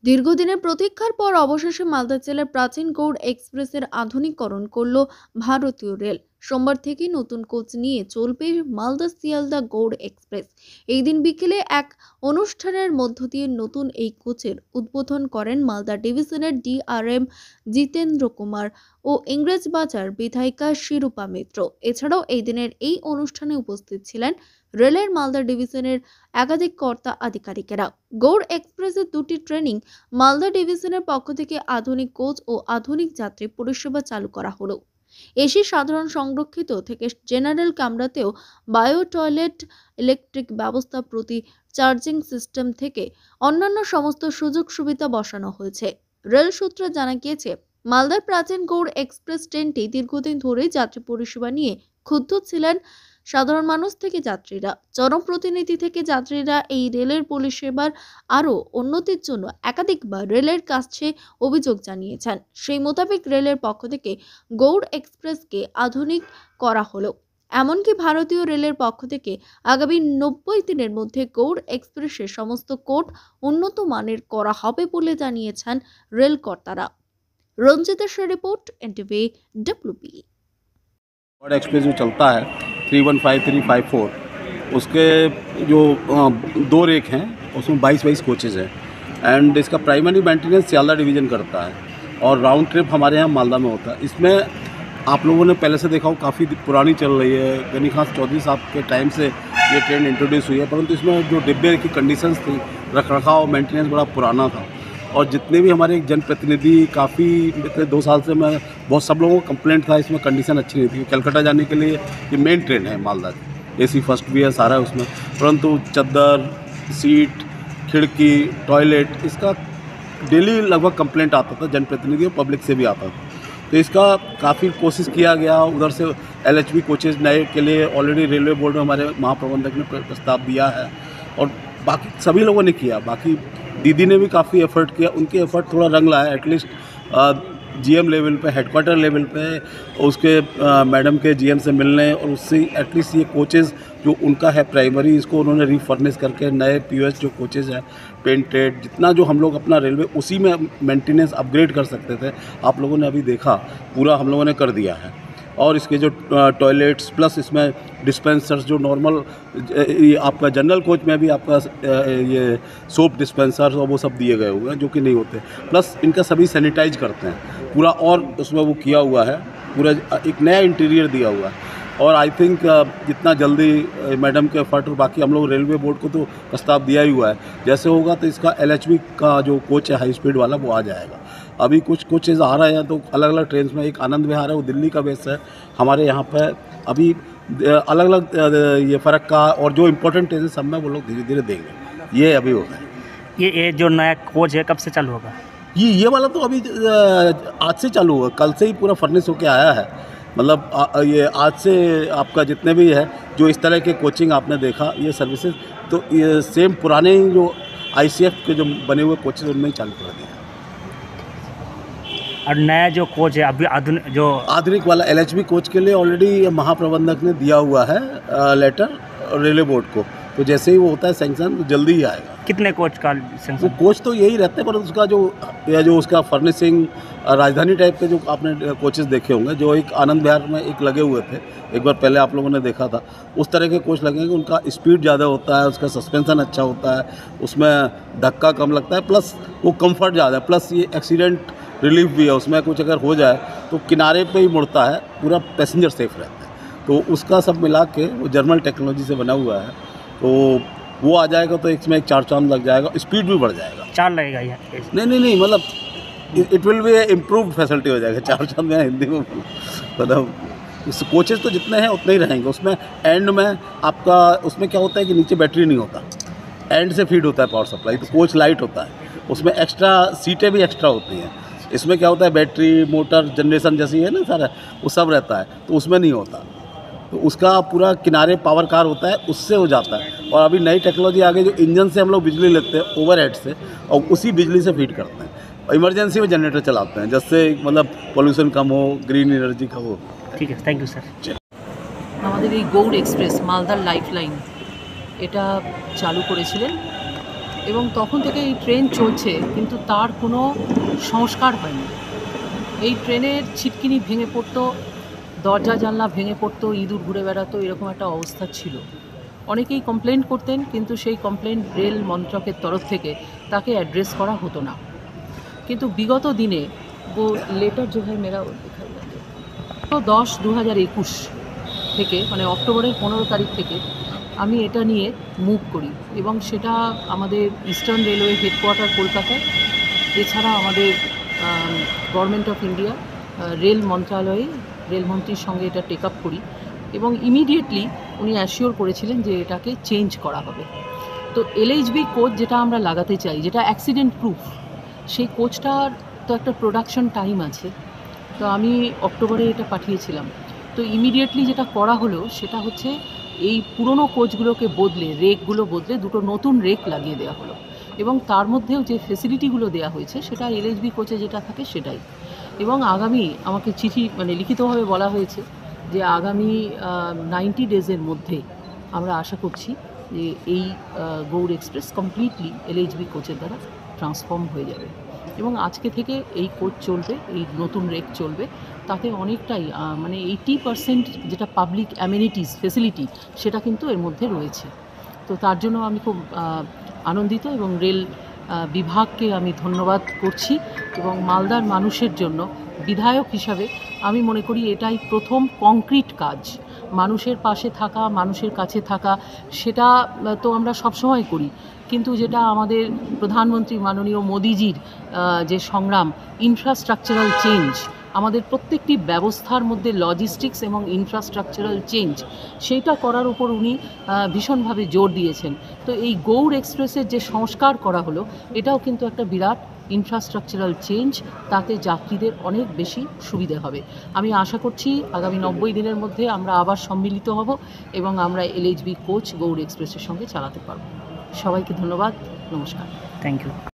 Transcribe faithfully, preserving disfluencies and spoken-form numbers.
দীর্ঘদিনের প্রতীক্ষার পর অবশেষে মালদা জেলার প্রাচীন গৌড় এক্সপ্রেসের আধুনিকরণ করল ভারতীয় রেল। সোমবার থেকে নতুন কোচ নিয়ে চলবে মালদা শিয়ালদা গৌড় এক্সপ্রেস। এই দিন বিকেলে এক অনুষ্ঠানের মধ্য দিয়ে নতুন এই কোচের উদ্বোধন করেন মালদা ডিভিশনের ডিআরএম জিতেন্দ্র কুমার ও ইংরেজবাজার বিধায়িকা শিরূপা মিত্র। এছাড়াও এই দিনের এই অনুষ্ঠানে উপস্থিত ছিলেন রেলের মালদা ডিভিশনের একাধিক কর্তা আধিকারিকেরা। গৌড় এক্সপ্রেসের দুটি ট্রেনিং মালদা ডিভিশনের পক্ষ থেকে আধুনিক কোচ ও আধুনিক যাত্রী পরিষেবা চালু করা হলো। এসি সাধারণ সংরক্ষিত থেকে জেনারেল কামরাতেও বায়ো টয়লেট, ইলেকট্রিক ব্যবস্থা, প্রতি চার্জিং সিস্টেম থেকে অন্যান্য সমস্ত সুযোগ সুবিধা বসানো হয়েছে। রেল সূত্রে জানা গিয়েছে, মালদার প্রাচীন গৌড় এক্সপ্রেস ট্রেনটি দীর্ঘদিন ধরেই যাত্রী পরিষেবা নিয়ে ক্ষুব্ধ ছিলেন সাধারণ মানুষ থেকে যাত্রীরা। জনপ্রতিনিধি থেকে যাত্রীরা এই রেলের পরিষেবার আরও উন্নতির জন্য একাধিকবার রেলের কাছে অভিযোগ জানিয়েছেন। সেই মোতাবেক রেলের পক্ষ থেকে গৌড় এক্সপ্রেসকে আধুনিক করা হলো। এমনকি ভারতীয় রেলের পক্ষ থেকে আগামী নব্বই দিনের মধ্যে গৌড় এক্সপ্রেসের সমস্ত কোচ উন্নত মানের করা হবে বলে জানিয়েছেন রেল কর্তারা। রঞ্জিতের report, NTV WB. Gour express जो चलता है three one five three five four, उसके जो दो रेक हैं उसमें बाईस बाईस कोचेज़ हैं एंड इसका प्राइमरी मेंटेनेंस सियालदा डिवीज़न करता है और राउंड ट्रिप हमारे यहाँ मालदा में होता है। इसमें आप लोगों ने पहले से देखा हो, काफ़ी पुरानी चल रही है। गनी खान चौधरी साहब के टाइम से ये ट्रेन इंट्रोड्यूस हुई है, परंतु इसमें जो डिब्बे की कंडीशंस थी, रख रखाव मेंटेनेंस बड़ा पुराना था। और जितने भी हमारे जनप्रतिनिधि, काफ़ी पिछले दो साल से मैं बहुत सब लोगों को कंप्लेंट था इसमें कंडीशन अच्छी नहीं थी। कलकत्ता जाने के लिए ये मेन ट्रेन है मालदा की, एसी फर्स्ट भी है, सारा है उसमें, परंतु चद्दर, सीट, खिड़की, टॉयलेट, इसका डेली लगभग कंप्लेंट आता था जनप्रतिनिधि और पब्लिक से भी आता था। तो इसका काफ़ी कोशिश किया गया। उधर से एल एच बी कोचेज़ नए के लिए ऑलरेडी रेलवे बोर्ड में हमारे महाप्रबंधक ने प्रस्ताव दिया है और बाकी सभी लोगों ने किया। बाकी दीदी ने भी काफ़ी एफर्ट किया, उनके एफर्ट थोड़ा रंग लाया। एटलीस्ट जीएम लेवल पे, हेडक्वार्टर लेवल पे उसके मैडम के जीएम से मिलने और उससे एटलीस्ट ये कोचेज़ जो उनका है प्राइमरी, इसको उन्होंने रीफर्निश करके नए पीओएस जो कोचेज़ हैं, पेंटेड, जितना जो हम लोग अपना रेलवे उसी में मेंटेनेंस अपग्रेड कर सकते थे, आप लोगों ने अभी देखा पूरा हम लोगों ने कर दिया है। और इसके जो टॉयलेट्स प्लस इसमें डिस्पेंसर्स जो नॉर्मल ये आपका जनरल कोच में भी आपका ये सोप डिस्पेंसर्स और वो सब दिए गए हुए हैं जो कि नहीं होते। प्लस इनका सभी सैनिटाइज करते हैं पूरा, और उसमें वो किया हुआ है पूरा, एक नया इंटीरियर दिया हुआ है। और आई थिंक जितना जल्दी मैडम के एफर्ट और बाकी हम लोग रेलवे बोर्ड को तो प्रस्ताव दिया ही हुआ है, जैसे होगा तो इसका एल एच बी का जो कोच है हाई स्पीड वाला वो आ जाएगा। अभी कुछ कोचेज़ आ रहे हैं तो अलग अलग ट्रेन में, एक आनंद विहार है वो दिल्ली का बेस है, हमारे यहाँ पर अभी अलग अलग ये फ़र्क का, और जो इम्पोर्टेंट ट्रेन सब में वो लोग धीरे धीरे देंगे। ये अभी होगा। ये ये जो नया कोच है कब से चालू होगा? ये ये वाला तो अभी आज से चालू हुआ, कल से ही पूरा फर्निश होके आया है। मतलब ये आज से आपका जितने भी है जो इस तरह के कोचिंग आपने देखा ये सर्विसेज, तो ये सेम पुराने जो आईसीएफ के जो बने हुए कोचेज उनमें ही चालू कर दिया। और नया जो कोच है अभी आधुनिक जो आधुनिक वाला एलएचबी कोच के लिए ऑलरेडी महाप्रबंधक ने दिया हुआ है लेटर रेलवे बोर्ड को, तो जैसे ही वो होता है सैंक्शन तो जल्दी ही आएगा। कितने कोच का वो सैंक्शन? कोच तो यही रहते हैं, पर उसका जो या जो उसका फर्निशिंग राजधानी टाइप के जो आपने कोचेस देखे होंगे, जो एक आनंद विहार में एक लगे हुए थे, एक बार पहले आप लोगों ने देखा था, उस तरह के कोच लगेंगे। उनका स्पीड ज़्यादा होता है, उसका सस्पेंशन अच्छा होता है, उसमें धक्का कम लगता है, प्लस वो कम्फर्ट ज़्यादा है, प्लस ये एक्सीडेंट रिलीफ भी है। उसमें कुछ अगर हो जाए तो किनारे पे ही मुड़ता है, पूरा पैसेंजर सेफ रहता है। तो उसका सब मिला के वो जर्मन टेक्नोलॉजी से बना हुआ है, तो वो आ जाएगा तो इसमें एक चार चांद लग जाएगा, स्पीड भी बढ़ जाएगा। चार लगेगा ये? नहीं नहीं नहीं मतलब it will be improved facility हो जाएगा। चार चांद में हिंदी में मतलब उस कोचेज तो जितने हैं उतने ही रहेंगे। उसमें एंड में आपका उसमें क्या होता है कि नीचे बैटरी नहीं होता, एंड से फीड होता है पावर सप्लाई, तो कोच लाइट होता है, उसमें एक्स्ट्रा सीटें भी एक्स्ट्रा होती हैं। इसमें क्या होता है बैटरी, मोटर, जनरेशन जैसी है ना सारा, वो सब रहता है, तो उसमें नहीं होता। तो उसका पूरा किनारे पावर कार होता है, उससे हो जाता है। और अभी नई टेक्नोलॉजी आ गई जो इंजन से हम लोग बिजली लेते हैं ओवरहेड से, और उसी बिजली से फीड करते हैं। इमरजेंसी में जनरेटर चलाते हैं, जिससे मतलब पॉल्यूशन कम हो, ग्रीन एनर्जी का हो। ठीक है, थैंक यू सर। আমাদের এই গৌড় এক্সপ্রেস মালদার লাইফলাইন এটা চালু করেছিলেন এবং তখন থেকে এই ট্রেন চলছে, কিন্তু তার কোনো সংস্কার হয়নি। এই ট্রেনের ছিটকিনি ভেঙে পড়তো, দরজা জানলা ভেঙে পড়তো, ইঁদুর ঘুরে বেড়াতো, এরকম একটা অবস্থা ছিল। অনেকেই কমপ্লেন করতেন, কিন্তু সেই কমপ্লেন রেল মন্ত্রকের তরফ থেকে তাকে অ্যাড্রেস করা হতো না। কিন্তু বিগত দিনে वो लेटर जो है मेरा তো দশ দু হাজার একুশ থেকে মানে অক্টোবরের পনেরো তারিখ থেকে আমি এটা নিয়ে মুভ করি এবং সেটা আমাদের ইস্টার্ন রেলওয়ে হেডকোয়ার্টার কলকাতায়, এছাড়া আমাদের গভর্নমেন্ট অফ ইন্ডিয়া রেল মন্ত্রণালয়ে রেলমন্ত্রীর সঙ্গে এটা টেক আপ করি এবং ইমিডিয়েটলি উনি অ্যাসিওর করেছিলেন যে এটাকে চেঞ্জ করা হবে। তো এলএইচবি কোচ যেটা আমরা লাগাতে চাই, যেটা অ্যাক্সিডেন্ট প্রুফ, সেই কোচটার তো একটা প্রোডাকশন টাইম আছে। তো আমি অক্টোবরে এটা পাঠিয়েছিলাম। তো ইমিডিয়েটলি যেটা করা হলো সেটা হচ্ছে এই পুরনো কোচগুলোকে বদলে, রেকগুলো বদলে দুটো নতুন রেক লাগিয়ে দেওয়া হলো এবং তার মধ্যেও যে ফেসিলিটিগুলো দেওয়া হয়েছে সেটা এলএইচবি কোচে যেটা থাকে সেটাই। এবং আগামী আমাকে চিঠি মানে লিখিতভাবে বলা হয়েছে যে আগামী নাইনটি ডেজের মধ্যে আমরা আশা করছি যে এই গৌড় এক্সপ্রেস কমপ্লিটলি এলএইচবি কোচের দ্বারা ট্রান্সফর্ম হয়ে যাবে এবং আজকে থেকে এই কোচ চলবে, এই নতুন রেক চলবে। তাতে অনেকটাই মানে এইটি পারসেন্ট যেটা পাবলিক অ্যামেনিটিস ফেসিলিটি সেটা কিন্তু এর মধ্যে রয়েছে। তো তার জন্য আমি খুব আনন্দিত এবং রেল বিভাগকে আমি ধন্যবাদ করছি এবং মালদার মানুষের জন্য বিধায়ক হিসাবে আমি মনে করি এটাই প্রথম কংক্রিট কাজ। মানুষের পাশে থাকা, মানুষের কাছে থাকা, সেটা তো আমরা সবসময় করি, কিন্তু যেটা আমাদের প্রধানমন্ত্রী মাননীয় মোদিজির যে সংগ্রাম, ইনফ্রাস্ট্রাকচারাল চেঞ্জ, আমাদের প্রত্যেকটি ব্যবস্থার মধ্যে লজিস্টিক্স এবং ইনফ্রাস্ট্রাকচারাল চেঞ্জ, সেইটা করার উপর উনি ভীষণভাবে জোর দিয়েছেন। তো এই গৌড় এক্সপ্রেসের যে সংস্কার করা হলো এটাও কিন্তু একটা বিরাট ইনফ্রাস্ট্রাকচারাল চেঞ্জ, তাতে যাত্রীদের অনেক বেশি সুবিধে হবে। আমি আশা করছি আগামী নব্বই দিনের মধ্যে আমরা আবার সম্মিলিত হব এবং আমরা এলএইচবি কোচ গৌড় এক্সপ্রেসের সঙ্গে চালাতে পারব। সবাইকে ধন্যবাদ, নমস্কার। Thank you.